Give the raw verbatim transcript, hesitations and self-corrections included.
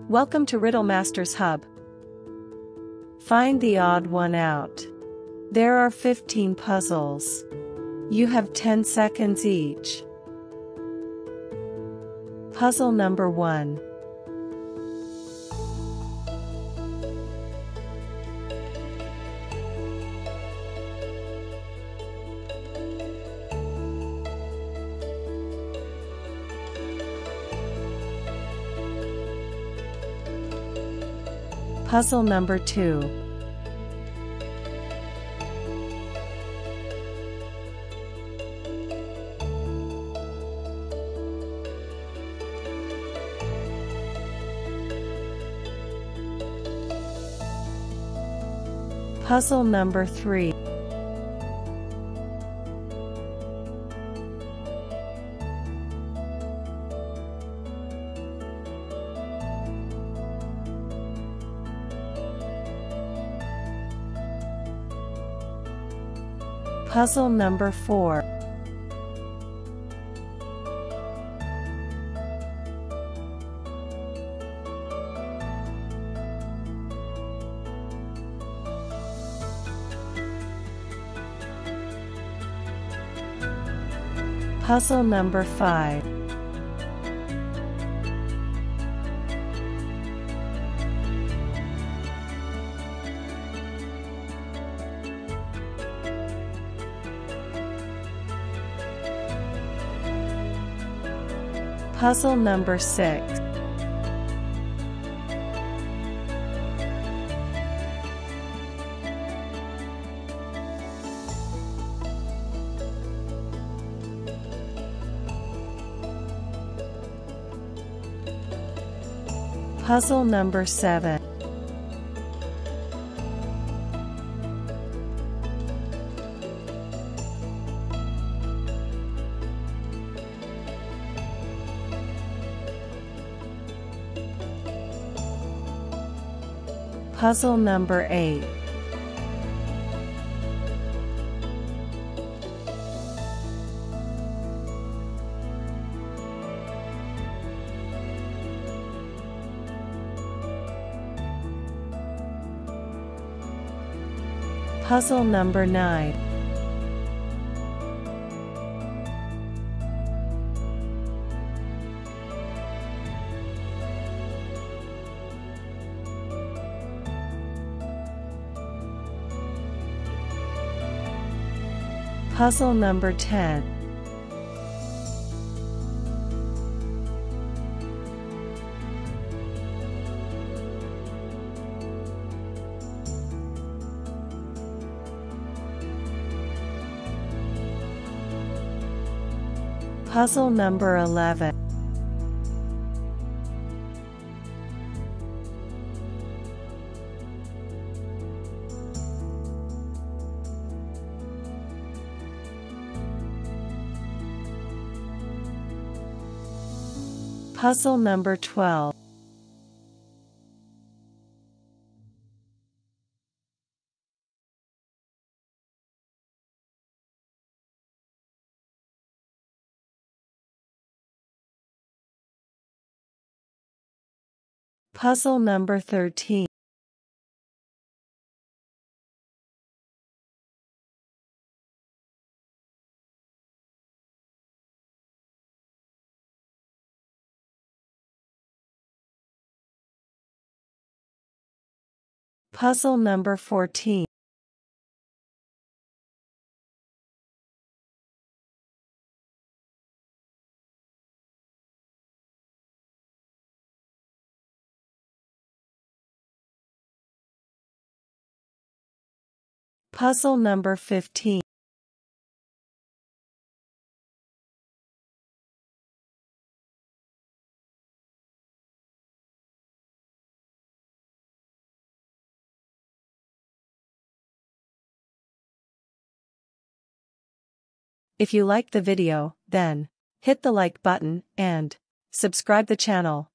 Welcome to Riddle Masters Hub. Find the odd one out. There are fifteen puzzles. You have ten seconds each. Puzzle number one. Puzzle number two. Puzzle number three. Puzzle number four. Puzzle number five. Puzzle number six. Puzzle number seven. Puzzle number eight. Puzzle number nine. Puzzle number ten. Puzzle number eleven. Puzzle number twelve. Puzzle number thirteen. Puzzle number fourteen. Puzzle number fifteen. If you liked the video, then hit the like button and subscribe the channel.